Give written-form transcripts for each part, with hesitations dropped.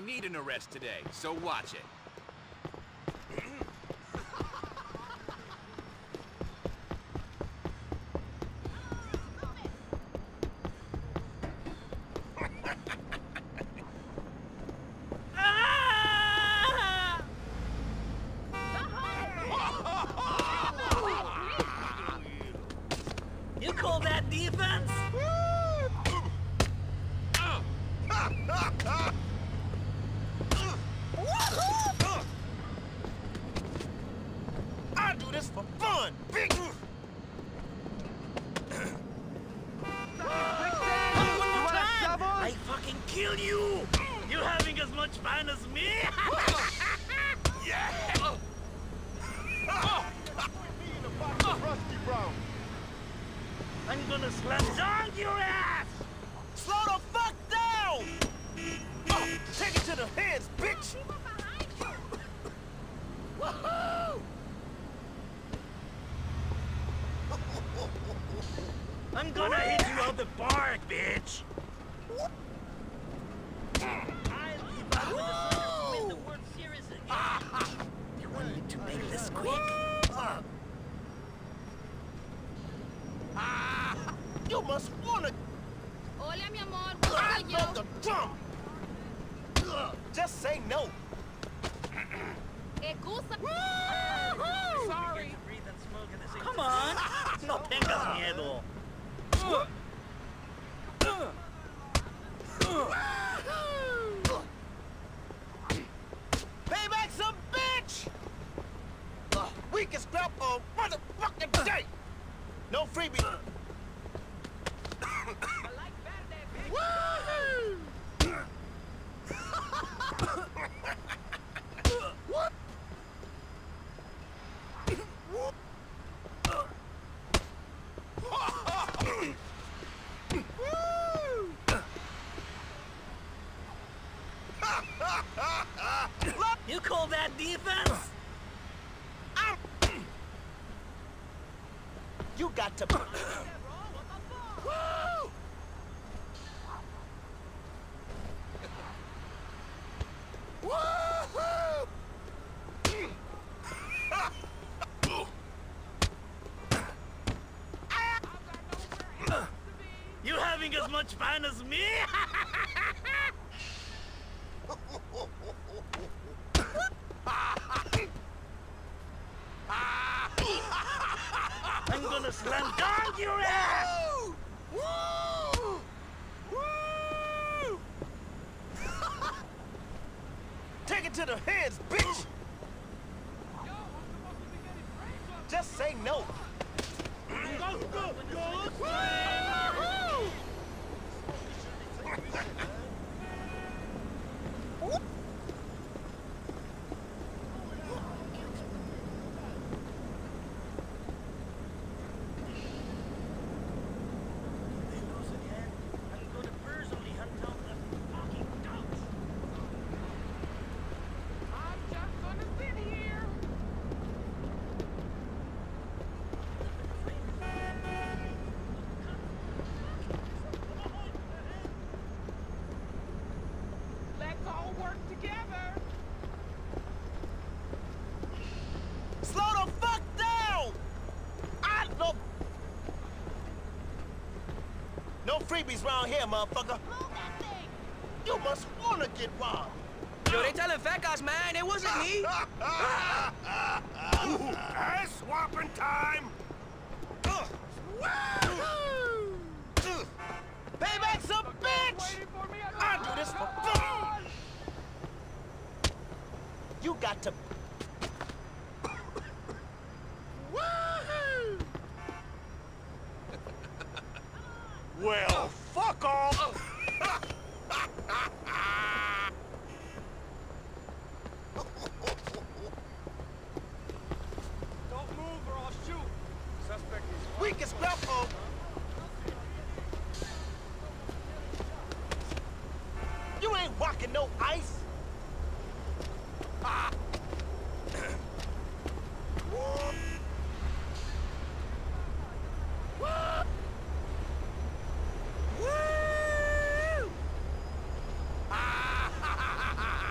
need an arrest today, so watch it. You call that defense? I do this for fun, big. I fucking kill you! You having as much fun as me? Yeah. Rusty Brown. I'm gonna slam dunk your ass! Slow the fuck down! Take it to the hands, bitch! Woohoo! I'm gonna hit you out the park, bitch! I'll be back with the Thunder to win the World Series again. You want me to make this quick? You must wanna... Hola, mi amor. I ¿Cómo love the drum! Just say no. Excusa. Sorry. Breathe and smoke at the same Come on! No tengas miedo. Payback some bitch! Weakest scrap of motherfucking day! No freebie! Woohoo! You call that defense? You got to... Woo! Woo-hoo! You having as much fun as me? I'm gonna slam dunk your ass! Woo! Woo! Take it to the heads, bitch! Just say no. Let's all work together. Slow the fuck down! I love... No freebies around here, motherfucker. Move that thing. You must wanna get robbed. Yo, they telling Fecas, man. It wasn't me. Ass swapping time! Payback some bitch! I do this for fun! You got to... Woohoo! Well, fuck off! Don't move or I'll shoot. Suspect is... Weakest grapple! You ain't walking no ice! Ah. Woo! Ah.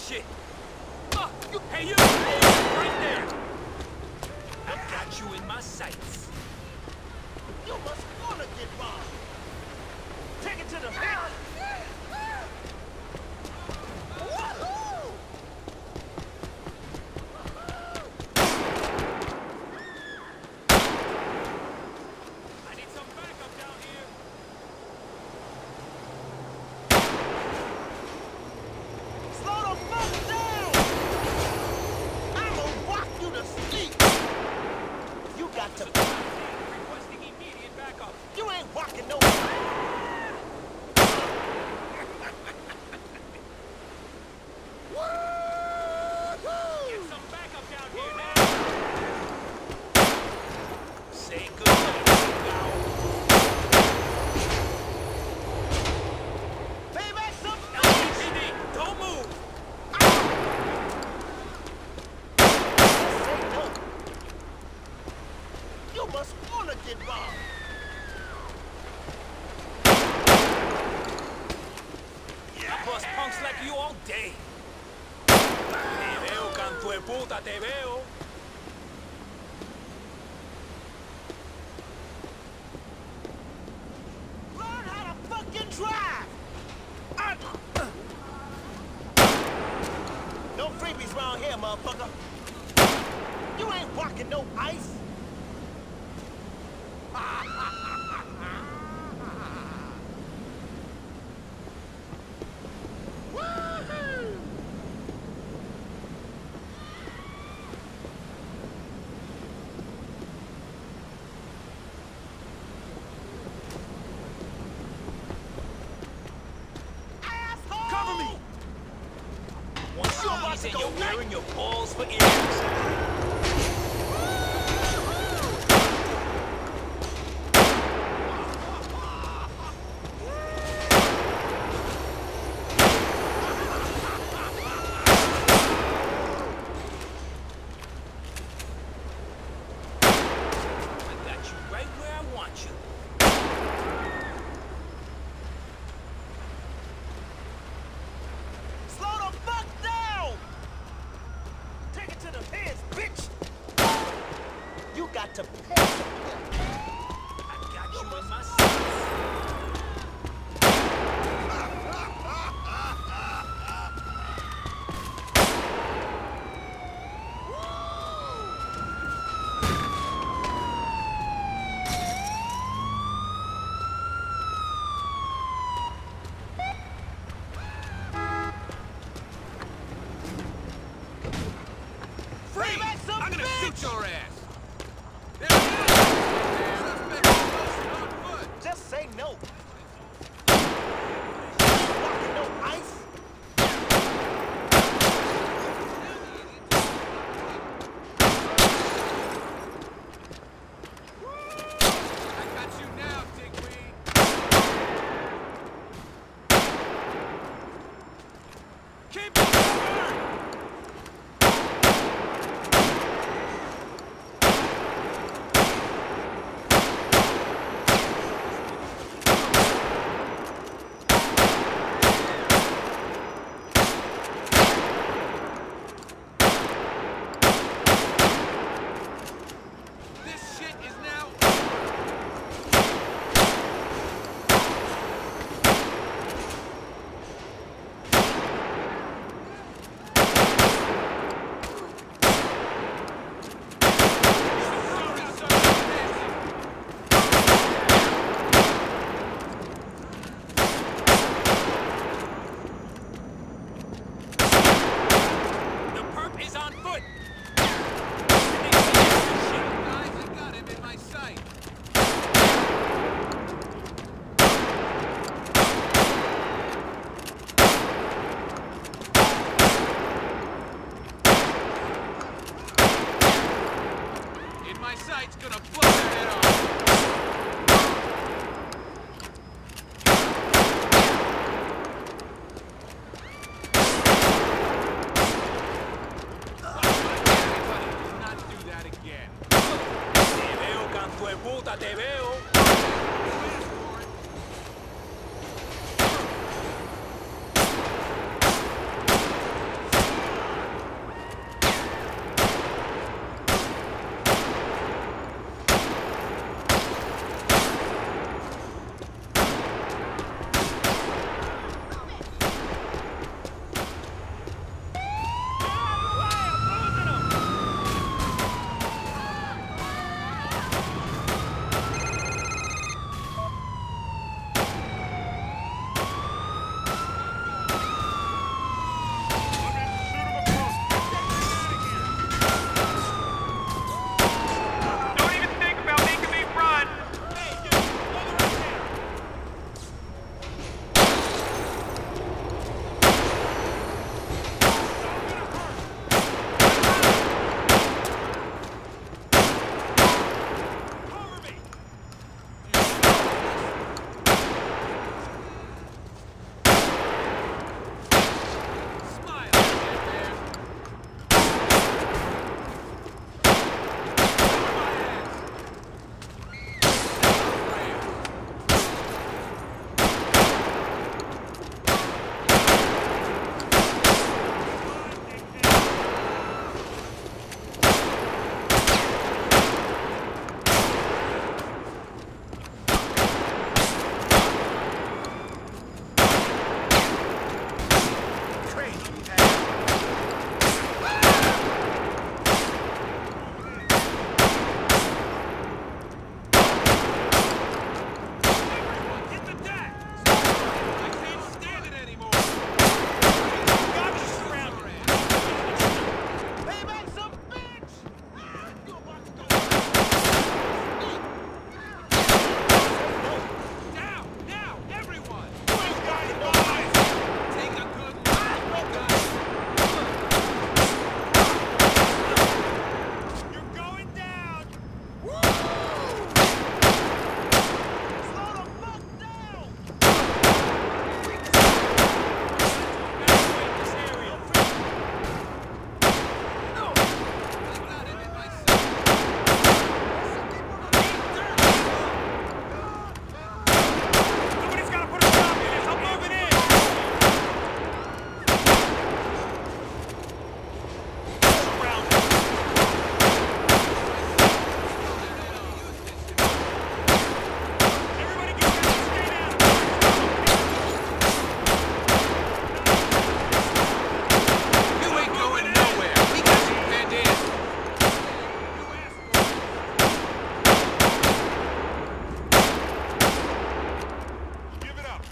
shit. Hey, you! Right there! I got you in my sights. You must wanna get robbed. Take it to the head. Woohoo! I need some backup down here. Slow the fuck down! I'ma rock you to sleep. You got to. Requesting immediate backup. You ain't rocking no. Get some backup down here now. Say goodnight. Pay back some. LAPD, don't move. Say no. You must wanna get robbed. I bust punks like you all day. Te veo, canto de puta, te veo. Learn how to fucking drive. No freebies around here, motherfucker. You ain't rocking no ice. Woohoo! Asshole! Cover me! One You about sneeze to and go you're night? wearing your balls for ears. I got you right where I want you. Slow the fuck down! Take it to the heads, bitch!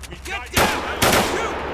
Get down! Shoot!